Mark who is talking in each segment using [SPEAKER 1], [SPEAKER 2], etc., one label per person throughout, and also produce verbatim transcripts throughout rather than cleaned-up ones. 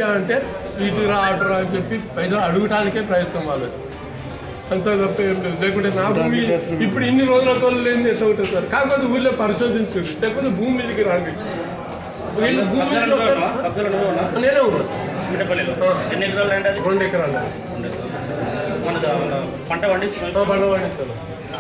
[SPEAKER 1] పంపామంటే ఇటు రా అటు రా అని చెప్పి పైసలు అడగటానికే ప్రయత్నం వాళ్ళు అంత తప్ప ఏం లేదు. లేకుంటే నా భూమి ఇప్పుడు ఇన్ని రోజుల కోళ్ళు లేని ఎట్లా ఉంటుంది సార్. కాకపోతే ఊళ్ళో పరిశోధించండి, లేకపోతే భూమి మీదకి రండి. వీళ్ళు భూమి నేనే ఉన్నాను. రెండు ఎకరాలు
[SPEAKER 2] పంట పండిస్తాను
[SPEAKER 1] పంట పండిస్తాను.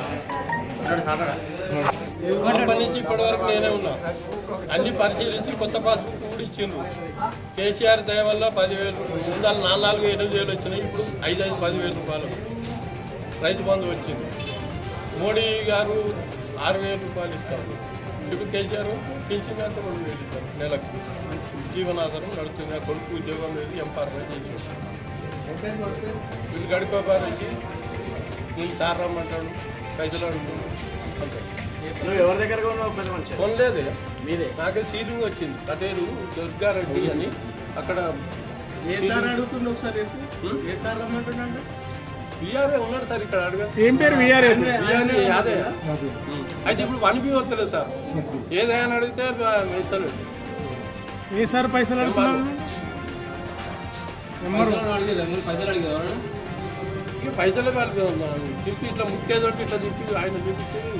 [SPEAKER 1] అప్పటి నుంచి ఇప్పటి వరకు నేనే ఉన్నా. అన్ని పరిశీలించి కొత్త పాస్బుక్ కూడా ఇచ్చిండ్రు. కేసీఆర్ దయ వల్ల పదివేలు ముందాలు నాలుగు నాలుగు ఎనిమిది వేలు వచ్చినాయి. ఇప్పుడు ఐదు ఐదు పదివేలు రూపాయలు రైతు బంధు వచ్చింది. మోడీ గారు ఆరు వేల రూపాయలు ఇస్తారు. ఇప్పుడు కేసీఆర్ పెంచింది అంతా రెండు వేలు ఇస్తారు నెలకు. జీవనాధారం నడుస్తుంది. ఆ కొడుకు ఉద్యోగం లేదు, ఎంపార్మెంట్ చేసి వీళ్ళు గడిపోపారు వచ్చి నేను సార్ రమ్మంటాడు, పైసలు అడుగుతాడు.
[SPEAKER 3] ఎవరి దగ్గర
[SPEAKER 1] కొనలేదే మీదే. నాకే సీటింగ్ వచ్చింది. కటేరు దుర్గారెడ్డి అని అక్కడ
[SPEAKER 2] అడుగుతుండే ఒకసారి
[SPEAKER 1] విఆర్ఏ ఉన్నాడు సార్ ఇక్కడ. అడగ
[SPEAKER 4] ఏం పేరు విఆర్ఏ?
[SPEAKER 1] అదే అయితే ఇప్పుడు వన్ బి వస్తలేదు సార్. ఏదైనా అడిగితే ఇస్తలేదు.
[SPEAKER 4] ఏ సార్ పైసలు అడుగుతున్నారు?
[SPEAKER 2] పైసలు అడిగేవారు
[SPEAKER 1] ఇక పైసలే వాళ్ళకి తిప్పి ఇట్లా ముక్కేదోటి ఇట్లా తిప్పి ఆయన చూపించేది.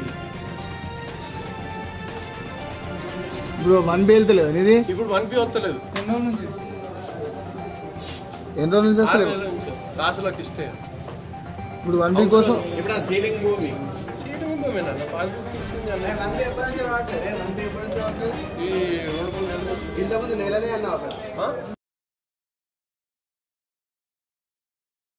[SPEAKER 4] ఇప్పుడు వన్ బి వెళ్తలేదు ఇది.
[SPEAKER 1] ఇప్పుడు వన్ బి వస్తలేదు.
[SPEAKER 4] ఎన్ని రోజుల నుంచి ఎన్ని రోజుల నుంచి వస్తలేదు?
[SPEAKER 1] కాసులకు ఇస్తే
[SPEAKER 4] ఇప్పుడు వన్ బి కోసం
[SPEAKER 3] సీలింగ్ భూమి
[SPEAKER 1] సీలింగ్ భూమేనా ఈ రెండు మూడు నెలలు
[SPEAKER 3] ఇంతకుముందు నెలనే అన్నావు.